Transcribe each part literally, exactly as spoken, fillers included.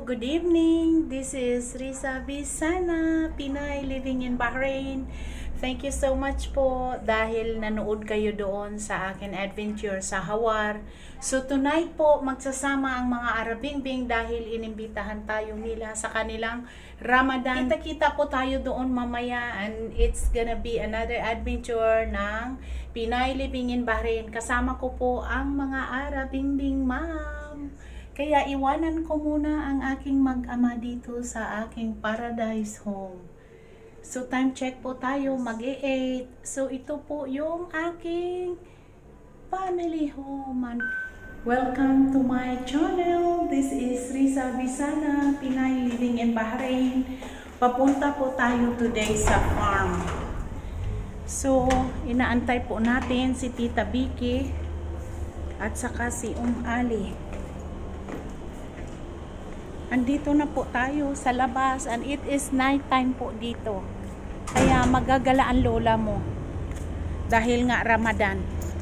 good evening. This is Risa Bisana, Pinay living in Bahrain. Thank you so much po dahil nanood kayo doon sa akin adventure sa Hawar. So tonight po magsasama ang mga Arabingbing dahil inimbitahan tayo nila sa kanilang Ramadan. Kita-kita po tayo doon mamaya and it's gonna be another adventure ng Pinay living in Bahrain. Kasama ko po ang mga Arabingbing ma'am. Kaya iwanan ko muna ang aking mag-ama dito sa aking paradise home. So time check po tayo, mag-e eight. So ito po yung aking family home. And welcome to my channel. This is Risa Bisana, Pinay living in Bahrain. Papunta po tayo today sa farm. So inaantay po natin si Tita Vicky at saka si Um Ali. Andito na po tayo sa labas and it is night time po dito. Kaya magagala ang lola mo dahil nga Ramadan.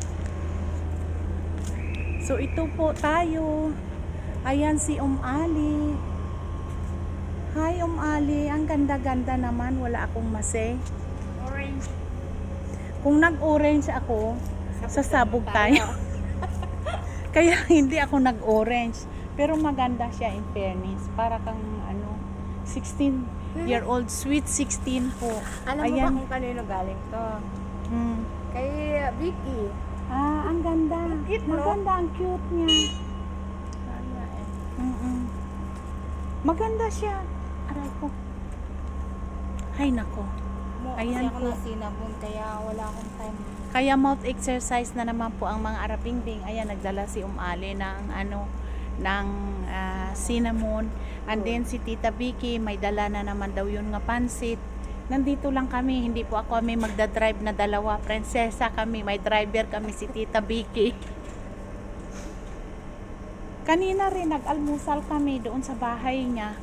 So ito po tayo. Ayan si Um Ali. Hi Um Ali, ang ganda-ganda naman, wala akong mase. Orange. Kung nag-orange ako, sasabog tayo. Kaya hindi ako nag-orange. Pero maganda siya in fairness. Para kang ano, sixteen year old, sweet sixteen po. Alam mo Ayan. ba kung kanino galing to? Hmm. Kay Vicky. Ah, ang ganda. Cute, no? Maganda, ang cute niya. Sana eh. Mm -mm. Maganda siya. Aray ko. Ay nako. Mo, Ayan kasi ako po. na sinabon, kaya wala akong time. Kaya mouth exercise na naman po ang mga Arabingbing. Ayan, nagdala si Um Ali ng ano, ng uh, cinnamon. And then si Tita Vicky may dala na naman daw yun nga pansit. Nandito lang kami, hindi po ako kami magdadrive na dalawa, prinsesa kami, may driver kami, si Tita Vicky. Kanina rin nag-almusal kami doon sa bahay niya.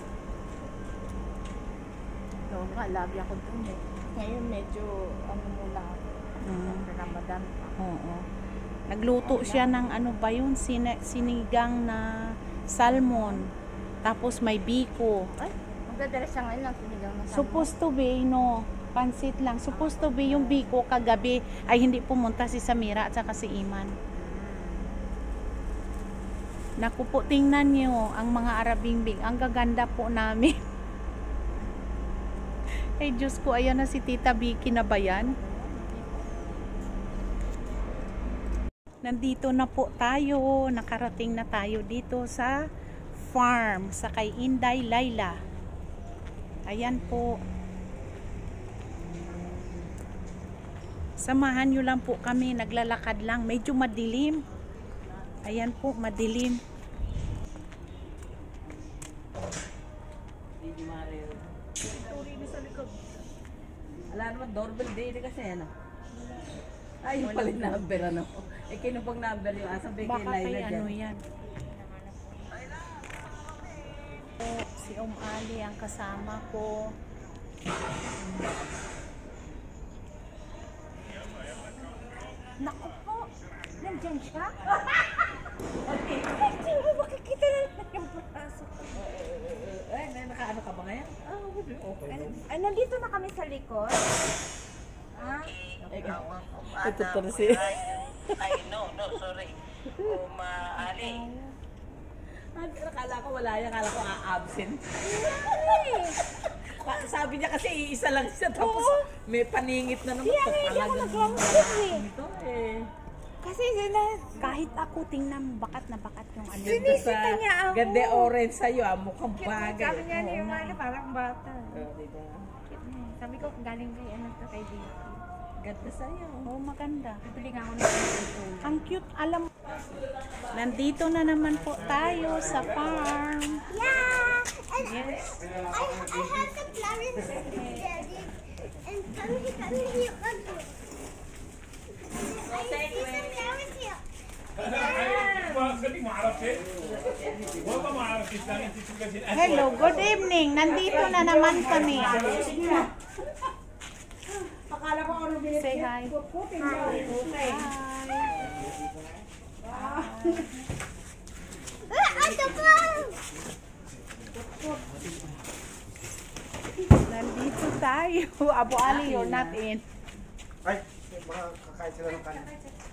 Noon nga, lagi ako dun eh. Ngayon medyo ano mula ako. Mm. Ramadan pa. Oo. Nagluto siya ng ano ba yun, Sine, sinigang na salmon. Tapos may biko. Ay, magdadala siya ngayon lang sinigang na salmon. Supposed to be, no, pansit lang. Supposed to be yung biko kagabi ay hindi pumunta si Samira at saka si Iman. Naku po, tingnan nyo ang mga Arabingbing. Ang gaganda po namin. Ay Diyos ko, ayan na si Tita Vicky na ba yan? Nandito na po tayo, nakarating na tayo dito sa farm, sa kay Inday Laila. Ayan po. Samahan nyo lang po kami, naglalakad lang, medyo madilim. Ayan po, madilim. Wala naman, doorbell day kasi ano. Ay, yung pala yung number ano. Eh, kinupag number yung asang bigay Baka Laila kay dyan. ano yan. Si Um Ali ang kasama ko. Naku po, nandyan siya? Okay. Hindi mo makikita na lang yung braso ko. Eh, eh, nakaano ka ba ngayon? Ah, okay. Okay. Ay, nandito na kami sa likod. Ah, Ito to na si... Ay, no, no, sorry. Umali. Akala ko wala yan, akala ko a-absent. Sabi niya kasi iisa lang siya, tapos may paningit na naman. Kaya nga hindi ako nag-rounded eh. Ito eh. Kasi sila, Kahit ako tingnan bakat na bakat yung ano. sinisita niya ako. Ganda orange sa'yo, ah, mukhang Cute, bagay. sabi niya ni Oo yung nga. ano, parang bata. Oh, diba? Cute na eh. Sabi ko, galing kay ano to kay Vicky. Ganda sa'yo. Oh, maganda. Bibili nga ako ng shampoo. Ang cute, alam. Nandito na naman po tayo sa farm. Yeah, and Yes. I, I have the flowers ready. And come here, come here, come here. I see the flowers here. خليك ما عرفتش والله ما عرفت ثاني انت تلبسين Hello, good evening. Nandito na naman kami. Say hi. Hi. Ah, the flowers. Nandito tayo. Abu Ali, you're not in. Ay, baka kakain sila ng kanin.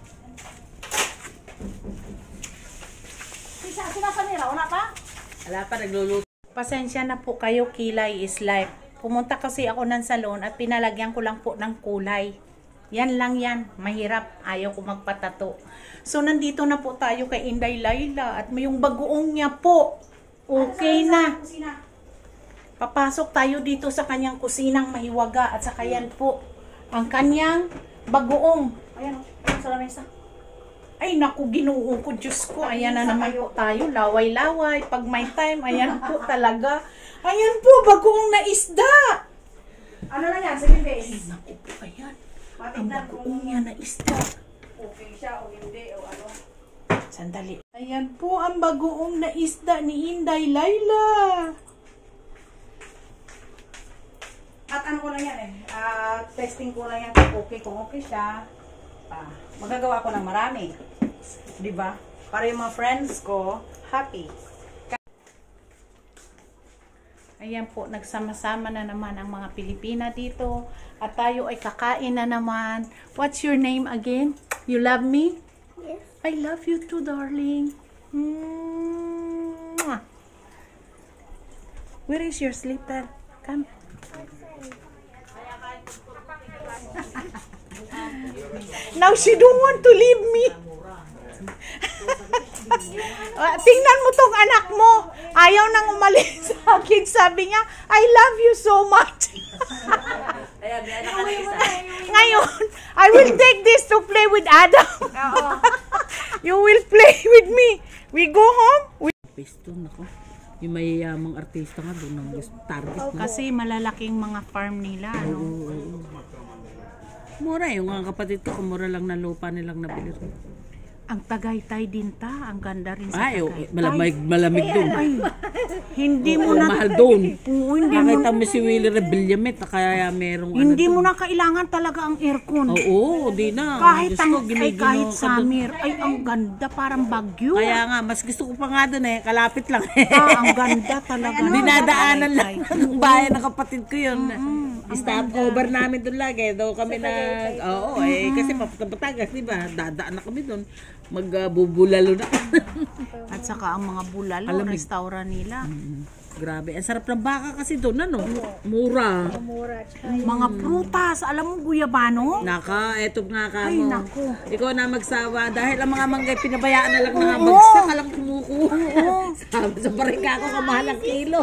Sisa, sila pa nila, wala pa? Wala pa, nagluluto. Pasensya na po kayo, kilay is life. Pumunta kasi ako ng salon at pinalagyan ko lang po ng kulay. Yan lang yan. Mahirap. Ayaw ko magpatato. So, nandito na po tayo kay Inday Laila at may yung bagoong niya po. Okay na. Papasok tayo dito sa kanyang kusinang mahiwaga at saka yan po ang kanyang bagoong. Ayan, oh, sa lamesa. Ay, naku, Ginoo ko, Diyos ko. Ayan na naman po tayo. Laway-laway. Pag may time, ayan po talaga. Ayan po, bagoong na isda. Ano na yan, seven days? Ay, naku po, ayan. Ang bagoong niya na isda. Okay siya o hindi o ano. Sandali. Ayan po ang bagoong na isda ni Inday Laila. At ano ko lang yan eh, ah, testing ko lang yan kung okay, kung okay siya. Ah, magagawa ko ng marami. Di ba? Para yung mga friends ko, happy. Ayan po, nagsama-sama na naman ang mga Pilipina dito. At tayo ay kakain na naman. What's your name again? You love me? Yes. I love you too, darling. Mwah. Where is your slipper? Come. Now she don't want to leave me. Uh, tingnan mo tong anak mo. Ayaw nang umalis sa akin. Sabi niya, I love you so much. Ayan, may anak ka na isa. Ngayon, I will take this to play with Adam. You will play with me. We go home. We... Pesto, nako. Yung mayayamang artista nga doon ang target mo. Kasi malalaking mga farm nila. No? Oo, oo. Mura yung mga kapatid ko, mura lang na lupa nilang nabili. Ang Tagaytay din ta. Ang ganda rin sa Ay, oh, Tagaytay. malamig, malamig doon. Ay, hindi mo Oo, na... mahal doon. Oo, hindi mo, Nakita mo si Willie Revillamet, kaya merong hindi ano mo na kailangan talaga ang aircon. Oo, di na. Kahit Diyos ang ko, ay giniginaw kahit ka doon. summer ay ang ganda parang bagyo. Kaya nga, mas gusto ko pa nga doon eh, kalapit lang. Ah, ang ganda talaga. Dinadaanan lang ng bayan ng kapatid ko yun. Stop over namin doon lagi. Daw kami nag, oo eh, kasi papunta Batangas, di ba? Dadaan na kami doon. Magbubulalo na. At saka ang mga bulalo, Alamig. restaurant nila. Grabe, ang sarap ng baka kasi doon, ano? Mura. Mga prutas, alam mo guyabano? Naka, eto nga ka Ay, mo. naku. Ikaw na magsawa. Dahil ang mga manggay, pinabayaan na lang mga bagsak. Alang kumukuha. Sabi sa barika ako, kamahal ang kilo.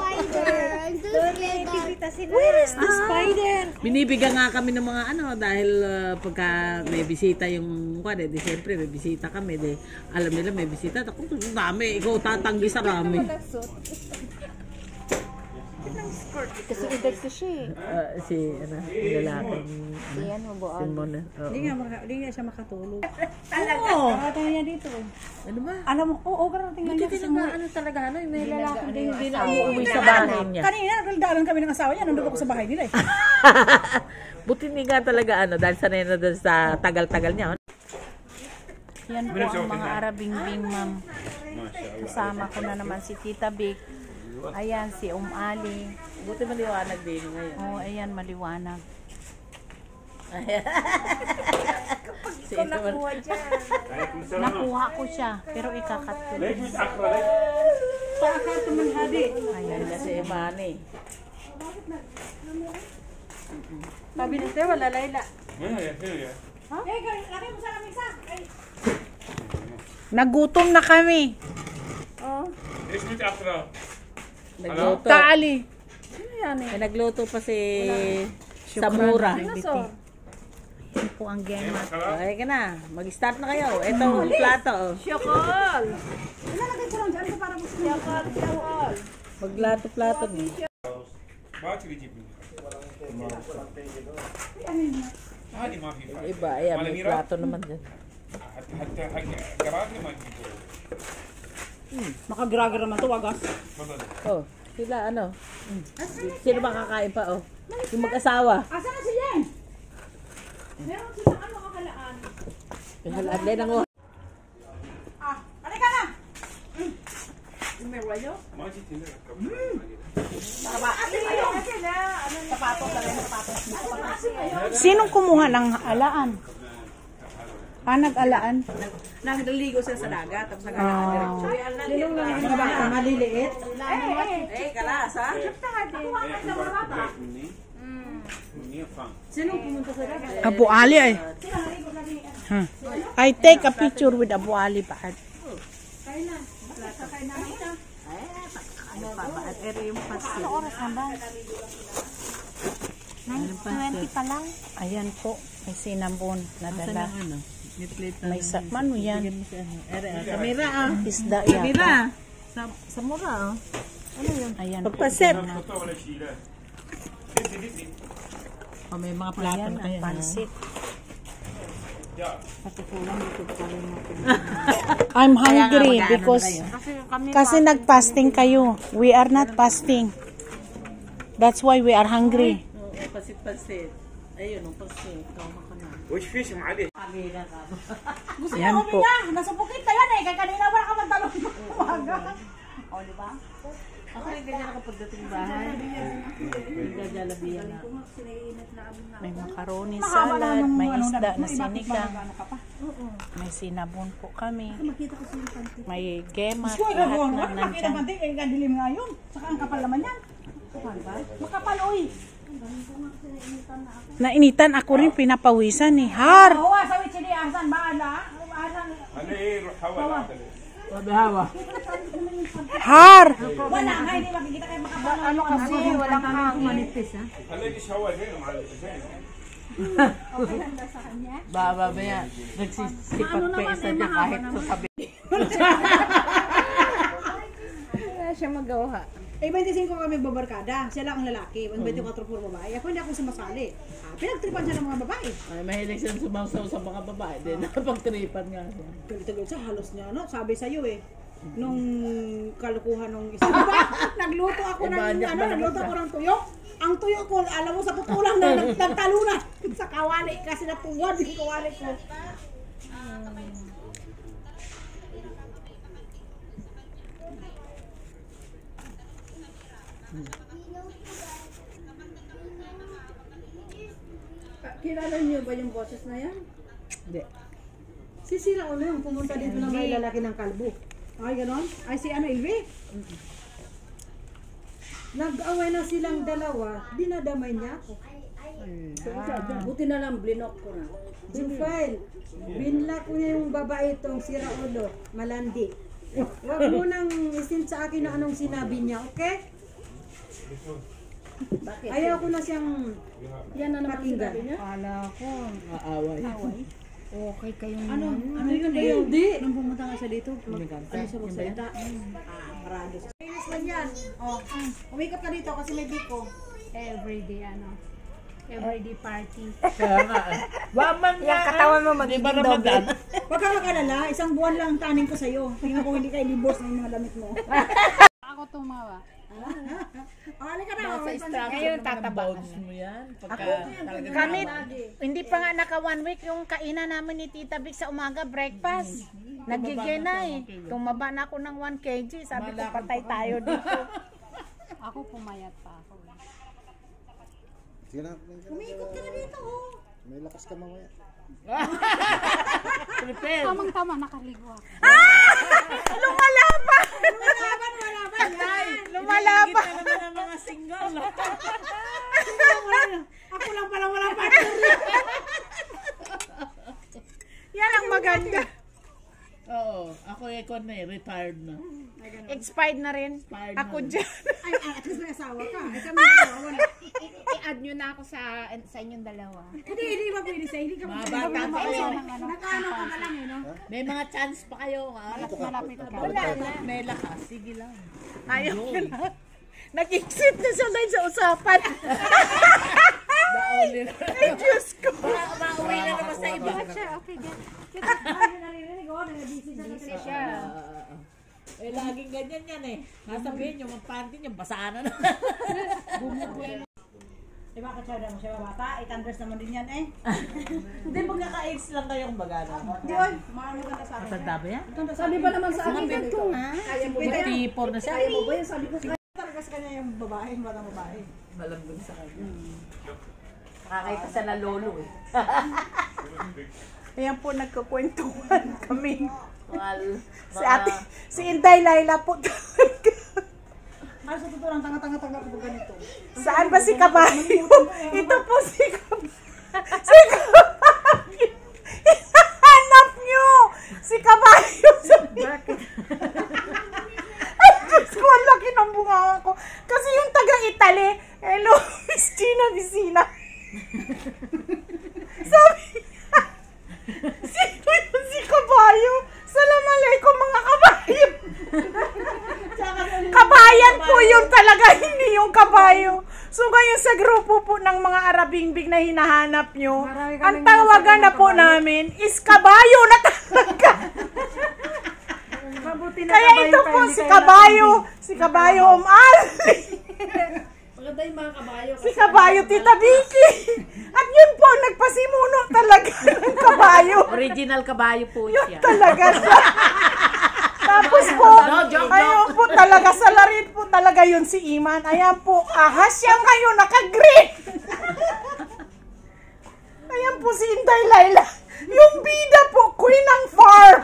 Where is the spider? Binibigyan nga kami ng mga ano, dahil uh, pagka may bisita yung, kwan eh, di siyempre may bisita kami, di, alam nila may bisita. Ako, dami, ikaw tatanggi sa rami. Kasi udag ko siya eh. Uh, si, ano, yung lalaking, ano, Yan mo ba? si Mona. Oo. Hindi nga, maka- hindi nga siya makatulog. Oo. Kaya niya dito. Ano ba? Alam mo, oo, karating lang Buti niya. talaga, ano talaga, ano, may lalaki din, hindi na asawa. umuwi sa bahay niya. Kanina, nagdaanan kami ng asawa niya, nandun ako sa bahay nila eh. Buti hindi nga talaga, ano, dahil sanay na doon sa tagal-tagal niya. Yan po ang mga Arabing-bing, ma'am. Kasama ko na naman si Tita Vic. Ayan, si Um Ali. Buti maliwanag din ngayon. Oh, ayan, maliwanag. Si ito man. Nakuha ko siya, pero ikakat ko. ليش متأخرة ليش؟ Paakar naman hadi. Ayan kasi Imani. Sabi ni Teo, wala Layla. هنا يا هنا يا Eh, laki mo sa lamisa. Nagutom na kami. ليش متأخرة؟ Nagluto. Kaali. May nagluto pa si Samura. Yan po ang game. Okay ka na. Mag-start na kayo. Ito, plato. oh. Ilalagay ko lang dyan para gusto niya. Maglato-plato din. باكر يجيب مني عادي ما في فايدة Iba, ayan, may plato naman dyan. حتى حتى حق قراطي ما تجيبه Makagragar naman to, wagas. تفضل Oh, sila ano? Sino ba kakain pa, oh? Yung mag-asawa. Asa na si Jen? Meron silang ano kakalaan. Yung halaan din ang Ah, halika na! ما جيت هنا Sapatos na rin, sapatos. Sinong kumuha ng alaan? Ah, nag-alaan? Nagliligo sila sa dagat, tapos Ah. nag-alaan. Mga bata maliliit. Eh, kalas ha? Sinong pumunta sa dagat? Abu Ali ay. Huh. I take a picture with Abu Ali ba? At ere yung pasti. nine twenty pa lang. Ayan po, may cinnamon na dala. Ano? May plate na. May sa mano yan. Ere, ah, kamera ah. Isda Kamera. yata. Sa, sa mura oh. Ayan po. Pagpasip. Ito wala sila. Oh, may mga plato Ayan na ang kayo. pansit. Yeah. I'm hungry because kasi nag-fasting kayo. We are not fasting. That's why we are hungry. Oo, pasit-pasit. Ayun, ang pasit. Kauma ka na. وش فيش معلش Yan po. Nasupukit ka yan eh, kaya kanina wala ka magtalong umaga. O, di ba? Ako rin ganyan ako pagdating bahay. Nagagalabihan na. May macaroni salad, may isda na sinigang. May sinabon po kami. May gemat, lahat na nandyan. Naman din, eh, dilim nga yun. Saka ang kapal naman yan. Makapal, oy. Nainitan ako rin, pinapawisan eh. Har! Oo, sa witsili, asan ba, ala? Asan? انا ايه روح حول Sabi hawa. Har! Wala nga, hindi makikita kayo makapal. Ano kasi, walang hangin. خليك شوال هنا معلش زين Baba ba yan? Nagsisipat pa isa niya kahit sasabi. Eh, twenty-five kami babarkada. Siya lang ang lalaki. twenty-four puro babae. Ako hindi ako sumasali. Ah, pinagtripan siya ng mga babae. Ay, mahilig siya sumangsaw sa mga babae. Din nakapagtripan nga siya. Tuloy-tuloy siya, halos niya, no? Sabi sa'yo eh. Nung kalukuhan nung isa. Diba? Nagluto ako ng, Iba, ano, ba naman nagluto siya? ako ng tuyo. Ang tuyo ko, alam mo, sa tutulang na nag- nagtalunan sa kawali. Kasi natuwad yung kawali ko. Kilala niyo ba yung boses na yan? Hindi. Si Sira Ulo yung pumunta dito na may lalaki ng kalbo. Ay, ganon? Ay, si ano, Ilvi? Nag-away na silang dalawa, dinadamay niya ako. Buti na lang, blinok ko na. Jinfile, binlock niya yung babae itong Sira Ulo, malandi. Huwag mo nang isin sa akin na anong sinabi niya, okay? Bakit? Ayaw ko na siyang yan na naman pakinggan. Kala ko, Aaway. okay kayong Ano? Ano yun? Hindi. Nung pumunta nga siya dito, ano siya magsalita? Ah, marado siya. Inis lang yan. Oh, umikot ka dito kasi may biko. everyday ano, everyday party. Kaya nga. Waman nga. Yung katawan mo magiging Ramadan. Huwag ka mag-alala, isang buwan lang ang taning ko sa'yo. Tingnan ko hindi ka i-divorce ng mga damit mo. Ako tumawa. Oh, halika na. Sa structure Ngayon, naman ng tataba bones mo yan. Pagka talaga Kami, hindi pa nga naka one week yung kainan namin ni Tita Vic sa umaga breakfast. Nagigay na eh. Tumaba na ako ng one kilogram. Sabi ko, patay tayo dito. Ako pumayat pa ako. Sige na. Umikot ka na dito, oh. May lakas ka mamaya. prepare. Tamang-tama, nakaligo ako. Lumalaban, lumalaban yan. Lumalaban. Kita naman ang mga single. Ako lang pala wala partner. Yan ang maganda. Oo. Ako eh, kon na eh. Retired na. Expired na rin. Expired Ako na. dyan. Ay, at least may asawa ka. Ay, kami dalawa, wala. I-add nyo na ako sa sa inyong dalawa. Hindi, hindi ba pwede sa'yo? Hindi ka Mga bata pa kayo. Nakaano ka pa lang eh, no? May mga chance pa kayo. Ha? Malapit ka. Wala na. May lakas. Sige lang. Ayaw ko na. Nag-exit na siya dahil sa usapan. Daon nila. Ay, Diyos ko. Mauwi na naman sa iba. Okay, good. Ay, naririnig ko, nag-busy siya. Busy siya. Eh, laging ganyan yan eh. Nasabihin yung mga panty niya, basaan na. Di ba, katsada mo siya bata? eight hundred naman din yan eh. Hindi, magkaka-AIDS lang kayong bagana. Hindi, oy. Mahal mo ganda sa akin. Matanda ba yan? Sabi ba naman sa akin? Kaya mo ba yan? fifty-four na siya. Kaya mo ba yan? Sabi ko, kaya talaga sa kanya. niya yung babae, batang babae. Malambing sa kanya. Nakakita siya na lolo eh. Ayan po, nagkukwentuhan kami. Mga, Si ate, si Inday Laila po talaga. Ay, sa totoo lang, tanga-tanga-tanga ko ganito. Saan ba si Kabayo? Ito po si Kabayo. Si Kabayo. Hinahanap nyo. Si Kabayo. Bakit? Ay, Diyos ko, ang laki ng bunga ko. Kasi yung taga-Italy, hello, Miss Gina Vicina. Sabi niya, sino yun si Kabayo? Salam alaikum mga kabayo. Kabayan po yun talaga, hindi yung kabayo. So ngayon sa grupo po ng mga Arabingbig na hinahanap nyo, Marami kaming ang tawagan na nasabi ng po kabayo. namin is kabayo na talaga. Mabuti na Kaya kabayo ito kayo, po hindi si kayo Kabayo, si Kabayo Umali. Maganda yung mga kabayo. Si Kabayo Tita Vicky. At yun po, nagpasimuno talaga ng kabayo. original kabayo po siya. Talaga siya. Tapos po, ayun po talaga, sa larit po talaga yun si Iman. Ayan po, ahas siya ngayon, naka-green. Ayan po si Inday Laila. Yung bida po, queen ng farm.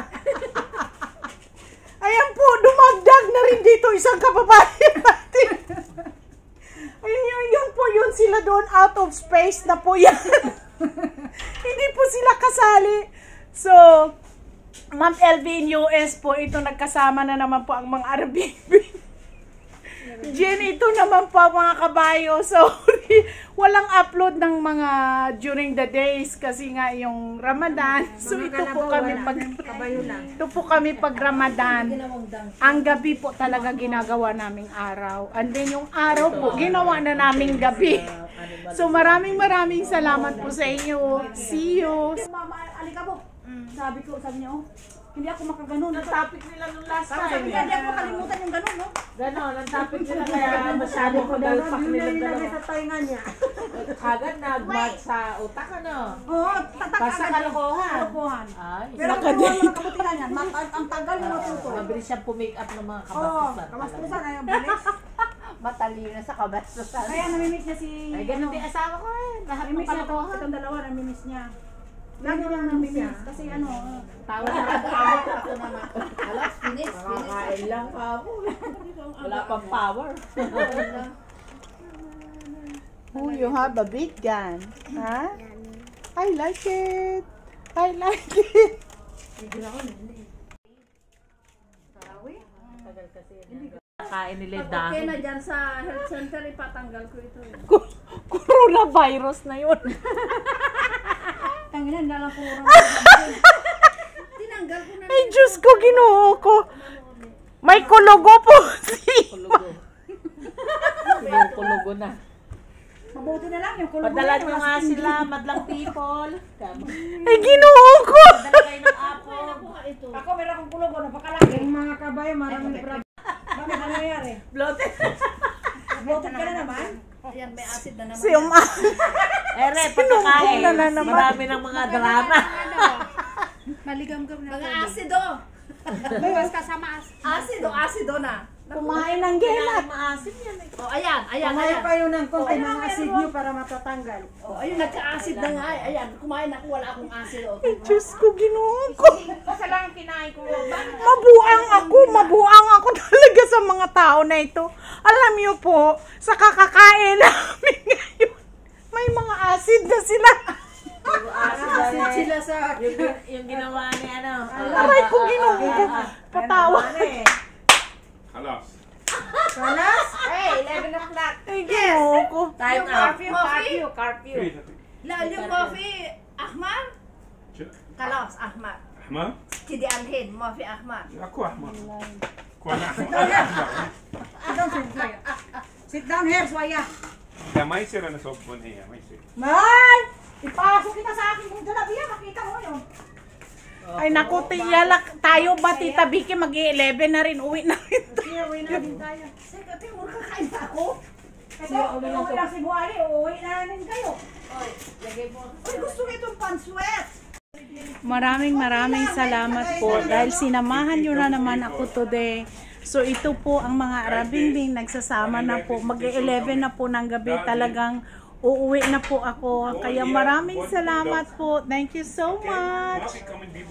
Ayan po, dumagdag na rin dito isang kababayan natin. Ayun, yun, yun po yun sila doon, out of space na po yan. Hindi po sila kasali. So, Ma'am L V in U S po, ito nagkasama na naman po ang mga Arabingbig. Jen, ito naman po mga kabayo. Sorry, walang upload ng mga during the days kasi nga yung Ramadan. So ito po kami pag ito po kami pag Ramadan. Ang gabi po talaga ginagawa naming araw. And then yung araw po ginawa na naming gabi. So maraming maraming salamat po sa inyo. See you. Mama, alikabok. Sabi ko, sabi niya, oh, hindi ako makaganon. Ang topic nila nung last Sabi time. ka, hindi ako makalimutan yung ganon, no? Ganon, ang topic nila kaya masyado kagalpak nilang dalawa. sa tainga niya. Agad nag-mark sa utak ano. Oo, tatak Basta kalokohan. Kalokohan. Ay, Pero kung wala mga kabutihan yan, mat- ang, ang tagal na matuto. mabilis siyang pumake up ng mga Oo, kabastusan. kamastusan ay ang bilis. Matalino sa kabastusan. Kaya namimiss niya si... Ay, ganun din asawa ko eh. Lahat ng Namimiss niya itong, kalokohan. itong dalawa, namimiss niya. Lagi lang namimiss. Kasi ano, uh, Tawa na nag-aawat ako naman. Alas, finish, finish. Nakakain lang pa ako. Wala pang power. Oh, you have a big gun. Huh? I like it. I like it. Kain nila dahon. Okay na dyan sa health center, ipatanggal ko ito. Coronavirus na yun. tangina, nalang ko orang. Tinanggal ko na. Ay, Diyos ko, ginoo ko. May kulugo po si Kulugo. Kulugo na. Mabuti na lang yung kulog. Padala nyo nga sila, madlang people. Ay, ginoo ko. Padala kayo ng apple. Ako meron akong kulog, napakalaki. Yung mga kabayo, maraming problem. Bakit ano nangyari? Bloated. Bloated ka na naman? Ayan, may acid na naman. Si Uma. Ere, pagkakain. na naman. Marami ng mga drama. Maligam-gam na. Mga asido. Mas kasama asido. Asido, asido na. Kumain ng gelat. Maasim yan eh. O, ayan, ayan, Kumain ayan. kayo ng konti mga asid nyo para matatanggal. O, ayun, nagka-acid na nga. eh. Ayan, kumain ako, wala akong acid. O, Ay, Diyos ko, ginoo ko. Basta lang kinain ko. Mabuang ako, mabuang ako talaga sa mga tao na ito. Alam niyo po, sa kakakain namin ngayon, may mga acid na sila. Acid sila sa... Yung, yung ginawa ni ano. Aray ko, ginoo ko. Patawa. خلاص Kalas? Hey, eleven o'clock. Ay, ginoo ko. Time out. Curfew, curfew, curfew. كيف لا اليوم ما في احمر خلاص احمر احمر تدي الحين ما في احمر اكو احمر اكو انا احمر Sit down, sit down. Sit down here, Swaya. لا ما يصير انا اسوق هي ما يصير Man! Ipasok kita sa akin kung jalabiya, makita mo yun. Ay, naku, tiyalak tayo ba, Tita Vicky, mag-eleven na rin, uwi na rin. Sige, uwi na rin tayo. Sige, ate, mura kakain na ako. Ito, uwi lang si Buhari, uuwi na rin kayo. Uy, gusto ko itong panswet. Maraming maraming salamat po dahil sinamahan nyo na naman ako today. So ito po ang mga Arabimbing, nagsasama na po, mag-eleven na po ng gabi, talagang uuwi na po ako. Kaya maraming salamat po. Thank you so much.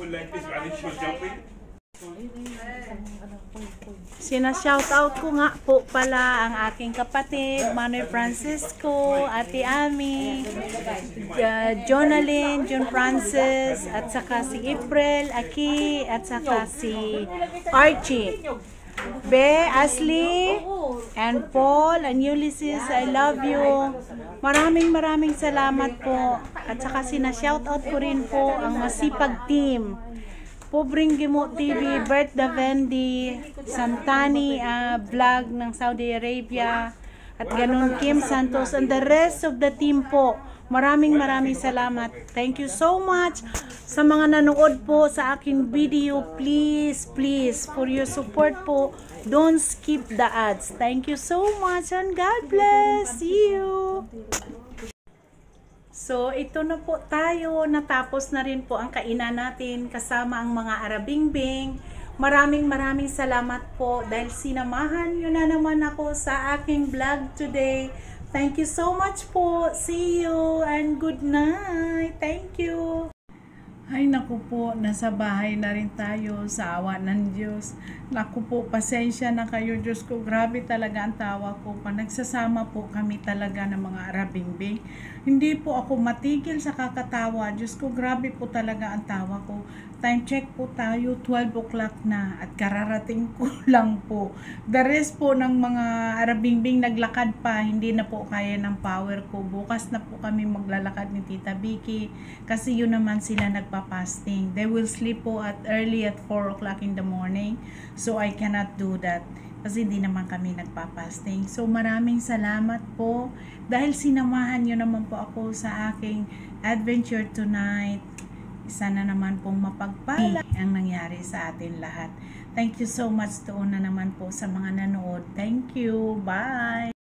Sina-shoutout ko nga po pala ang aking kapatid, Manoy Francisco, Ate Ami, uh, Jonalyn, John Francis, at saka si April, Aki, at saka si Archie. Be, Ashley, and Paul, and Ulysses, I love you. Maraming maraming salamat po. At saka sina-shoutout ko rin po ang masipag team. Pobreng Gimo T V, Bert Davendi, Santani uh, vlog ng Saudi Arabia, at ganun Kim Santos, and the rest of the team po. Maraming maraming salamat. Thank you so much sa mga nanood po sa aking video. Please, please, for your support po, don't skip the ads. Thank you so much and God bless. See you. So, ito na po tayo. Natapos na rin po ang kainan natin kasama ang mga Arabimbing. Maraming maraming salamat po dahil sinamahan nyo na naman ako sa aking vlog today. Thank you so much po. See you and good night. Thank you. Ay naku po, nasa bahay na rin tayo sa awa ng Diyos. Naku po, pasensya na kayo Diyos ko. Grabe talaga ang tawa ko. Pa nagsasama po kami talaga ng mga Arabimbing. Hindi po ako matigil sa kakatawa. Diyos ko, grabe po talaga ang tawa ko. Time check po tayo, twelve o'clock na at kararating ko lang po. The rest po ng mga Arabimbing naglakad pa, hindi na po kaya ng power ko. Bukas na po kami maglalakad ni Tita Vicky kasi yun naman sila nagpa-fasting. They will sleep po at early at four o'clock in the morning. So I cannot do that kasi hindi naman kami nagpa-fasting. So maraming salamat po dahil sinamahan nyo naman po ako sa aking adventure tonight. Sana naman pong mapagpala ang nangyari sa atin lahat. Thank you so much doon na naman po sa mga nanood. Thank you. Bye!